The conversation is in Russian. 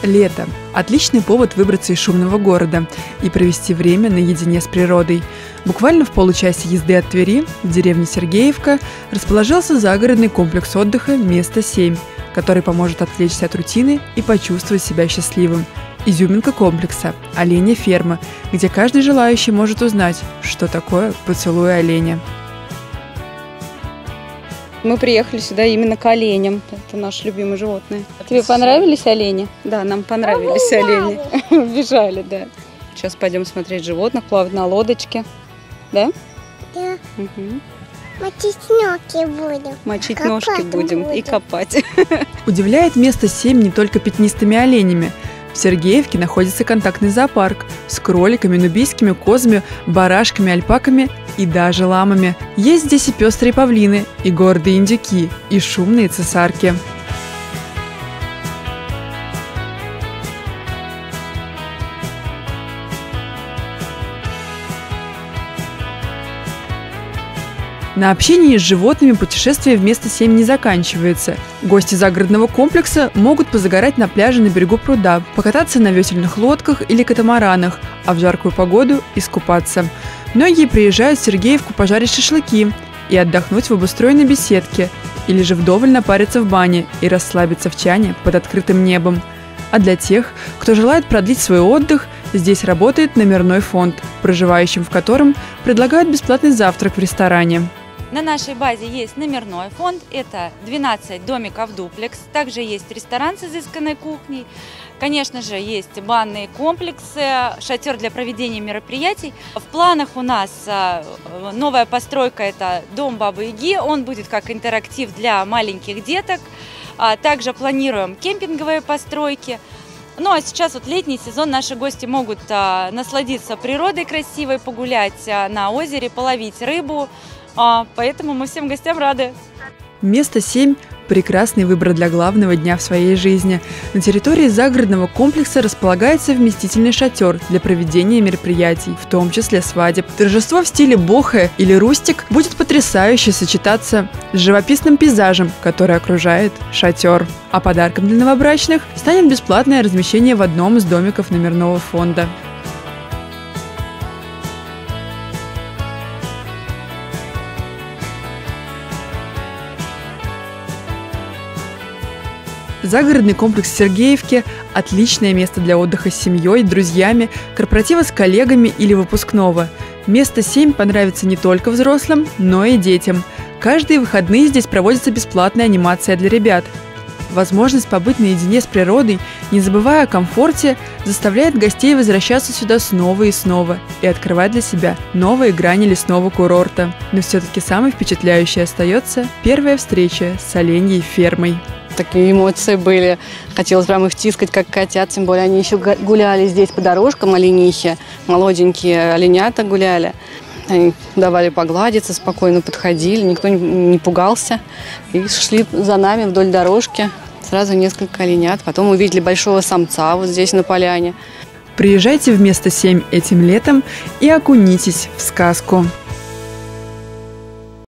Лето – отличный повод выбраться из шумного города и провести время наедине с природой. Буквально в получасе езды от Твери в деревне Сергеевка расположился загородный комплекс отдыха «Место 7», который поможет отвлечься от рутины и почувствовать себя счастливым. Изюминка комплекса – оленья ферма, где каждый желающий может узнать, что такое поцелуй оленя. Мы приехали сюда именно к оленям. Это наши любимые животные. Тебе понравились олени? Да, нам понравились олени. Бежали, да. Сейчас пойдем смотреть животных, плавать на лодочке. Да? Да. Угу. Мочить ножки будем. Мочить ножки будем и копать. Удивляет место 7 не только пятнистыми оленями. В Сергеевке находится контактный зоопарк с кроликами, нубийскими козами, барашками, альпаками и даже ламами. Есть здесь и пестрые павлины, и гордые индюки, и шумные цесарки. На общении с животными путешествие в место 7 не заканчивается. Гости загородного комплекса могут позагорать на пляже на берегу пруда, покататься на весельных лодках или катамаранах, а в жаркую погоду искупаться. Многие приезжают в Сергеевку пожарить шашлыки и отдохнуть в обустроенной беседке, или же вдоволь напариться в бане и расслабиться в чане под открытым небом. А для тех, кто желает продлить свой отдых, здесь работает номерной фонд, проживающим в котором предлагают бесплатный завтрак в ресторане. На нашей базе есть номерной фонд, это 12 домиков дуплекс, также есть ресторан с изысканной кухней, конечно же, есть банные комплексы, шатер для проведения мероприятий. В планах у нас новая постройка, это дом Бабы-Яги, он будет как интерактив для маленьких деток, также планируем кемпинговые постройки. Ну а сейчас вот летний сезон, наши гости могут насладиться природой красивой, погулять на озере, половить рыбу. Поэтому мы всем гостям рады. Место 7 – прекрасный выбор для главного дня в своей жизни. На территории загородного комплекса располагается вместительный шатер для проведения мероприятий, в том числе свадеб. Торжество в стиле бохе или рустик будет потрясающе сочетаться с живописным пейзажем, который окружает шатер. А подарком для новобрачных станет бесплатное размещение в одном из домиков номерного фонда. Загородный комплекс в Сергеевке – отличное место для отдыха с семьей, друзьями, корпоратива с коллегами или выпускного. Место 7 понравится не только взрослым, но и детям. Каждые выходные здесь проводится бесплатная анимация для ребят. Возможность побыть наедине с природой, не забывая о комфорте, заставляет гостей возвращаться сюда снова и снова и открывать для себя новые грани лесного курорта. Но все-таки самой впечатляющей остается первая встреча с оленьей фермой. Такие эмоции были. Хотелось прям их тискать, как котят. Тем более они еще гуляли здесь по дорожкам, оленихи. Молоденькие оленята гуляли. Они давали погладиться, спокойно подходили. Никто не пугался. И шли за нами вдоль дорожки. Сразу несколько оленят. Потом увидели большого самца вот здесь на поляне. Приезжайте в место 7 этим летом и окунитесь в сказку.